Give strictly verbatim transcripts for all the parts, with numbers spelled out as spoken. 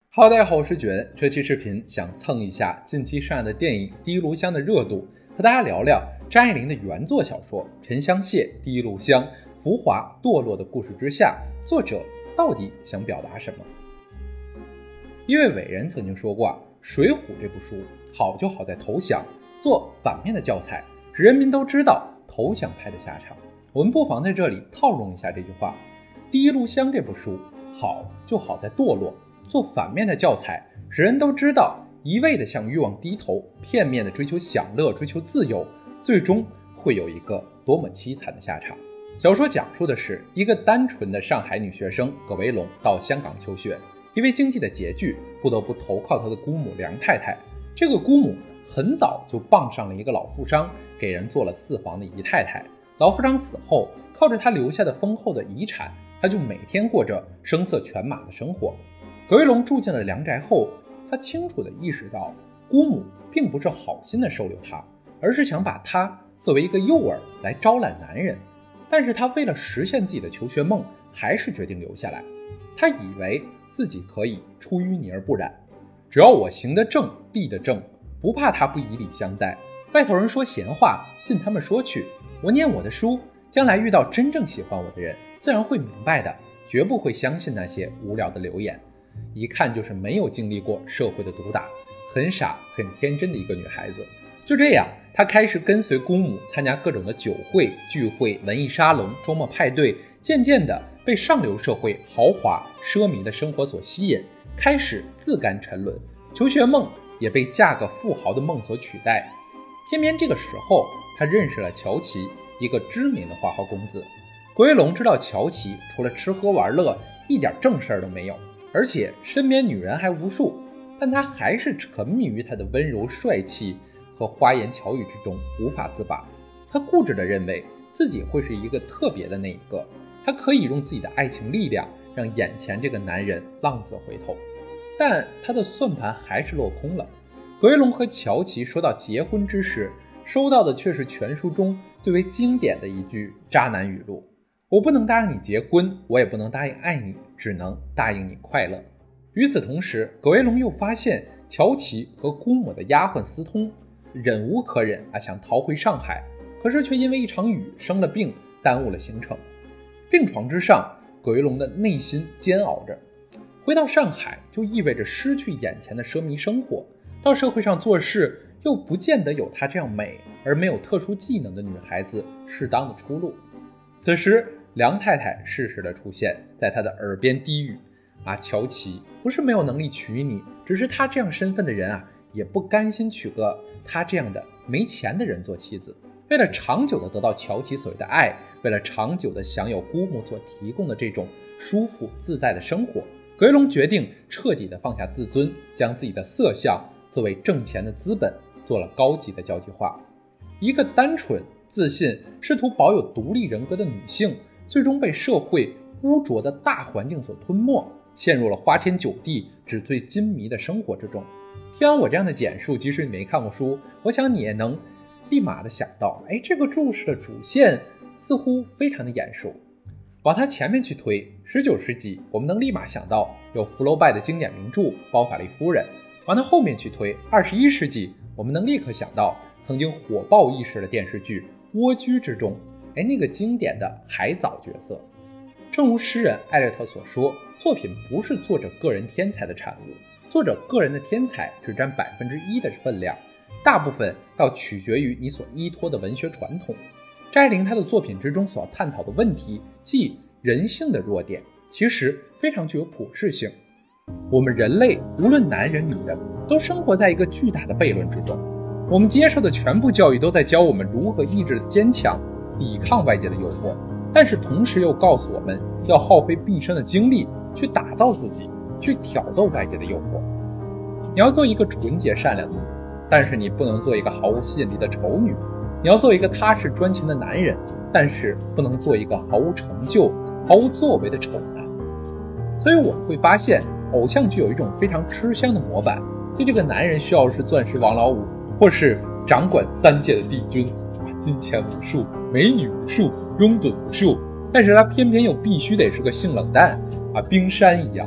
哈喽，大家好，我是卷。这期视频想蹭一下近期上映的电影《第一炉香》的热度，和大家聊聊张爱玲的原作小说《沉香屑第一炉香》浮华堕落的故事之下，作者到底想表达什么？一位伟人曾经说过啊，《水浒》这部书好就好在投降，做反面的教材，使人民都知道投降派的下场。我们不妨在这里套用一下这句话，《第一炉香》这部书好就好在堕落，做反面的教材，使人都知道一味的向欲望低头，片面的追求享乐，追求自由，最终会有一个多么凄惨的下场。小说讲述的是一个单纯的上海女学生葛维龙到香港求学，因为经济的拮据，不得不投靠她的姑母梁太太。这个姑母很早就傍上了一个老富商，给人做了四房的姨太太。老富商死后，靠着他留下的丰厚的遗产，他就每天过着声色犬马的生活。葛维龙住进了梁宅后，他清楚地意识到姑母并不是好心地收留他，而是想把他作为一个诱饵来招揽男人。但是他为了实现自己的求学梦，还是决定留下来。他以为自己可以出淤泥而不染，只要我行得正，立得正，不怕他不以礼相待。外头人说闲话，尽他们说去。我念我的书，将来遇到真正喜欢我的人，自然会明白的，绝不会相信那些无聊的流言。一看就是没有经历过社会的毒打，很傻很天真的一个女孩子。就这样，她开始跟随姑母参加各种的酒会、聚会、文艺沙龙、周末派对，渐渐的被上流社会豪华奢靡的生活所吸引，开始自甘沉沦，求学梦也被嫁个富豪的梦所取代。偏偏这个时候，她认识了乔琪，一个知名的花花公子。葛维龙知道乔琪除了吃喝玩乐，一点正事儿都没有，而且身边女人还无数，但他还是沉迷于他的温柔帅气和花言巧语之中无法自拔。他固执地认为自己会是一个特别的那一个，他可以用自己的爱情力量让眼前这个男人浪子回头。但他的算盘还是落空了。葛维龙和乔琪说到结婚之时，收到的却是全书中最为经典的一句渣男语录：我不能答应你结婚，我也不能答应爱你，只能答应你快乐。与此同时，葛维龙又发现乔琪和姑母的丫鬟私通，忍无可忍啊，想逃回上海，可是却因为一场雨生了病，耽误了行程。病床之上，葛维龙的内心煎熬着。回到上海就意味着失去眼前的奢靡生活，到社会上做事又不见得有她这样美而没有特殊技能的女孩子适当的出路。此时梁太太适时的出现，在她的耳边低语啊，乔琪不是没有能力娶你，只是他这样身份的人啊，也不甘心娶个他这样的没钱的人做妻子。为了长久的得到乔琪所谓的爱，为了长久的享有姑母所提供的这种舒服自在的生活，葛维龙决定彻底的放下自尊，将自己的色相作为挣钱的资本，做了高级的交际花。一个单纯自信试图保有独立人格的女性，最终被社会污浊的大环境所吞没，陷入了花天酒地、纸醉金迷的生活之中。听完我这样的简述，即使你没看过书，我想你也能立马的想到，哎，这个故事的主线似乎非常的眼熟。往它前面去推，十九世纪我们能立马想到有福楼拜的经典名著《包法利夫人》，往它后面去推，二十一世纪我们能立刻想到曾经火爆一时的电视剧《蜗居》之中，哎，那个经典的海藻角色。正如诗人艾略特所说，作品不是作者个人天才的产物，作者个人的天才只占百分之一的分量，大部分要取决于你所依托的文学传统。张爱玲她的作品之中所探讨的问题，即人性的弱点，其实非常具有普适性。我们人类无论男人女人，都生活在一个巨大的悖论之中。我们接受的全部教育都在教我们如何意志坚强，抵抗外界的诱惑，但是同时又告诉我们要耗费毕生的精力去打造自己，去挑逗外界的诱惑。你要做一个纯洁善良的女，但是你不能做一个毫无吸引力的丑女。你要做一个踏实专情的男人，但是不能做一个毫无成就、毫无作为的丑男。所以我们会发现，偶像剧有一种非常吃香的模板，即这个男人需要是钻石王老五，或是掌管三界的帝君，金钱无数，美女无数，拥趸无数，但是他偏偏又必须得是个性冷淡啊，冰山一样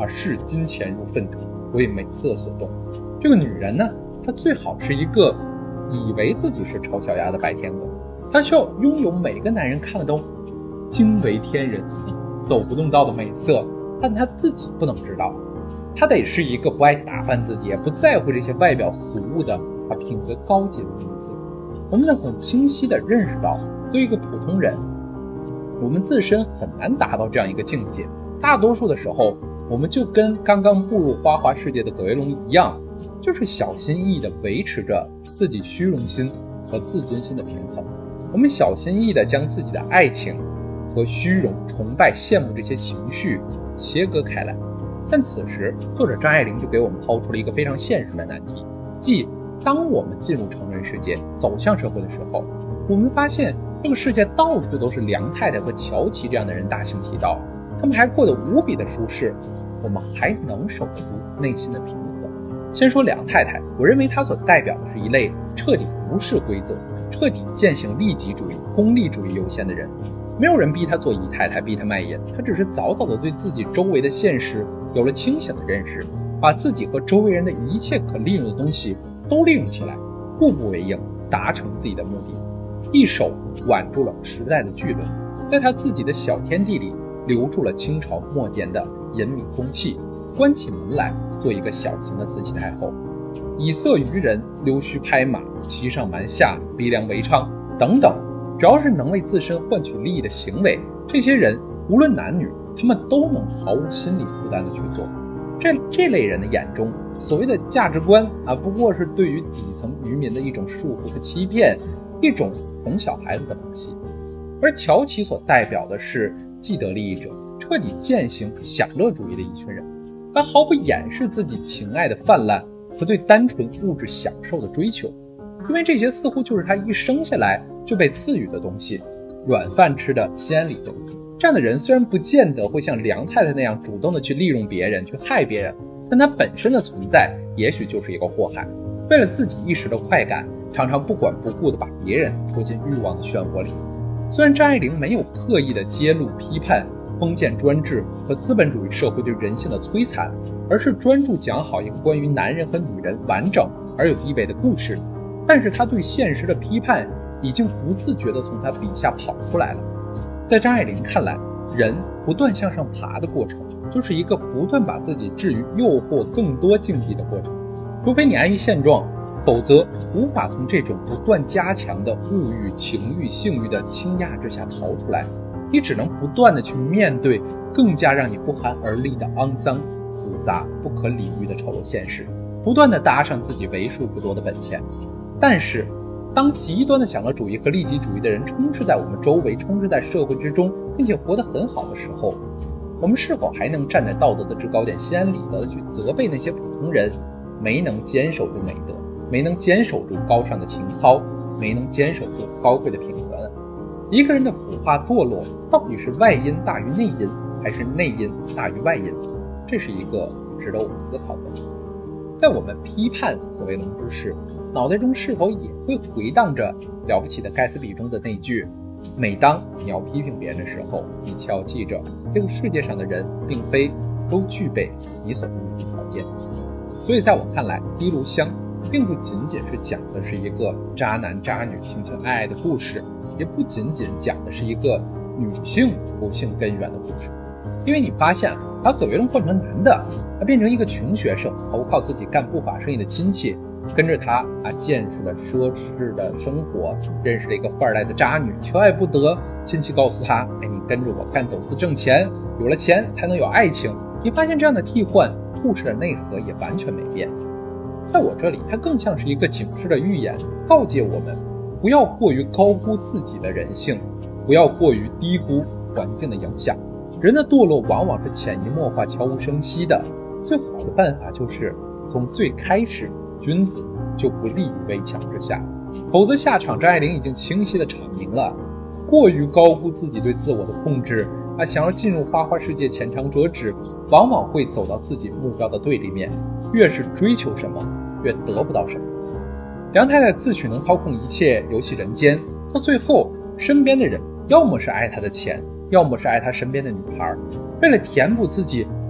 啊，视金钱如粪土，为美色所动。这个女人呢，她最好是一个以为自己是丑小鸭的白天鹅，她需要拥有每个男人看了都惊为天人、走不动道的美色，但她自己不能知道，她得是一个不爱打扮自己，也不在乎这些外表俗物的啊品格高洁的女子。我们能很清晰地认识到，作为一个普通人，我们自身很难达到这样一个境界。大多数的时候，我们就跟刚刚步入花花世界的葛维龙一样，就是小心翼翼地维持着自己虚荣心和自尊心的平衡。我们小心翼翼地将自己的爱情和虚荣、崇拜、羡慕这些情绪切割开来。但此时，作者张爱玲就给我们抛出了一个非常现实的难题，即当我们进入成人世界，走向社会的时候，我们发现这个世界到处都是梁太太和乔琪这样的人大行其道，他们还过得无比的舒适，我们还能守得住内心的平和。先说梁太太，我认为她所代表的是一类彻底无视规则、彻底践行利己主义、功利主义优先的人。没有人逼她做姨太太，逼她卖淫，她只是早早的对自己周围的现实有了清醒的认识，把自己和周围人的一切可利用的东西都利用起来，步步为营，达成自己的目的。一手挽住了时代的巨轮，在他自己的小天地里留住了清朝末年的隐秘空气，关起门来做一个小型的慈禧太后，以色于人，溜须拍马，骑上蛮下，逼良为娼等等，只要是能为自身换取利益的行为，这些人无论男女，他们都能毫无心理负担的去做。这这类人的眼中，所谓的价值观啊，不过是对于底层渔民的一种束缚和欺骗，一种哄小孩子的把戏。而乔琪所代表的是既得利益者，彻底践行享乐主义的一群人，他毫不掩饰自己情爱的泛滥和对单纯物质享受的追求，因为这些似乎就是他一生下来就被赐予的东西，软饭吃的心安理得。这样的人虽然不见得会像梁太太那样主动的去利用别人，去害别人，但他本身的存在也许就是一个祸害，为了自己一时的快感，常常不管不顾地把别人拖进欲望的漩涡里。虽然张爱玲没有刻意的揭露批判封建专制和资本主义社会对人性的摧残，而是专注讲好一个关于男人和女人完整而有地位的故事，但是他对现实的批判已经不自觉地从他笔下跑出来了。在张爱玲看来，人不断向上爬的过程，就是一个不断把自己置于诱惑更多境地的过程。除非你安于现状，否则无法从这种不断加强的物欲、情欲、性欲的倾轧之下逃出来。你只能不断地去面对更加让你不寒而栗的肮脏、复杂、不可理喻的丑陋现实，不断地搭上自己为数不多的本钱。但是当极端的享乐主义和利己主义的人充斥在我们周围，充斥在社会之中，并且活得很好的时候，我们是否还能站在道德的制高点，心安理得地去责备那些普通人没能坚守住美德，没能坚守住高尚的情操，没能坚守住高贵的品格呢？一个人的腐化堕落，到底是外因大于内因，还是内因大于外因？这是一个值得我们思考的问题。在我们批判葛维龙之事，脑袋中是否也会回荡着了不起的盖茨比中的那句：每当你要批评别人的时候，你切要记着，这个世界上的人并非都具备你所拥有的条件。所以在我看来，滴炉香并不仅仅是讲的是一个渣男渣女情情爱爱的故事，也不仅仅讲的是一个女性不幸根源的故事。因为你发现把葛维龙换成男的，他变成一个穷学生，投靠自己干不法生意的亲戚，跟着他啊见识了奢侈的生活，认识了一个富二代的渣女，求爱不得，亲戚告诉他，哎，你跟着我干走私挣钱，有了钱才能有爱情。你发现这样的替换，故事的内核也完全没变。在我这里，它更像是一个警示的预言，告诫我们不要过于高估自己的人性，不要过于低估环境的影响。人的堕落往往是潜移默化、悄无声息的，最好的办法就是从最开始，君子就不立于危墙之下，否则下场张爱玲已经清晰地阐明了，过于高估自己对自我的控制啊，想要进入花花世界浅尝辄止，往往会走到自己目标的对立面，越是追求什么，越得不到什么。梁太太自诩能操控一切，游戏人间，到最后身边的人要么是爱她的钱，要么是爱她身边的女孩，为了填补自己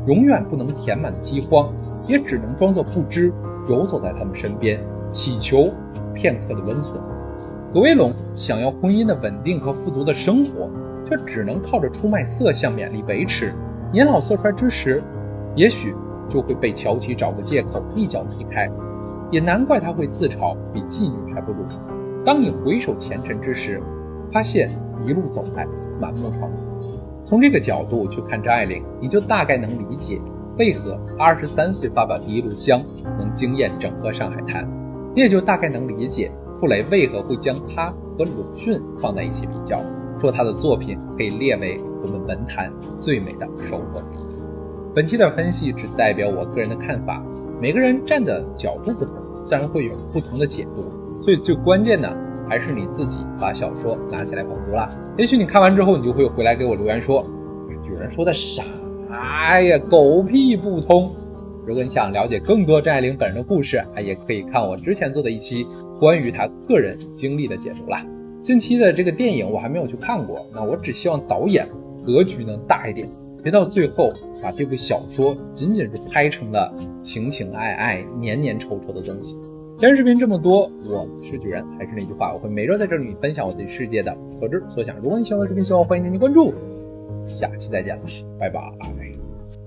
永远不能填满的饥荒，也只能装作不知，游走在他们身边，祈求片刻的温存。葛威龙想要婚姻的稳定和富足的生活，却只能靠着出卖色相勉力维持。年老色衰之时，也许就会被乔琪找个借口一脚踢开，也难怪他会自嘲比妓女还不如。当你回首前尘之时，发现一路走来满目疮痍。从这个角度去看张爱玲，你就大概能理解为何二十三岁发表第一炉香能惊艳整个上海滩，你也就大概能理解傅雷为何会将他和鲁迅放在一起比较，说他的作品可以列为我们文坛最美的收获之一。本期的分析只代表我个人的看法，每个人站的角度不同，自然会有不同的解读，所以最关键的还是你自己把小说拿起来捧读了。也许你看完之后，你就会回来给我留言说，有人说的啥呀，狗屁不通。如果你想了解更多张爱玲本人的故事，也可以看我之前做的一期关于她个人经历的解读啦。近期的这个电影我还没有去看过，那我只希望导演格局能大一点，别到最后把这部小说仅仅是拍成了情情爱爱黏黏稠稠的东西。今日视频这么多，我是举人，还是那句话，我会每周在这里分享我自己世界的所知所想。如果你喜欢我的视频，希望欢迎点击关注，下期再见了，拜拜。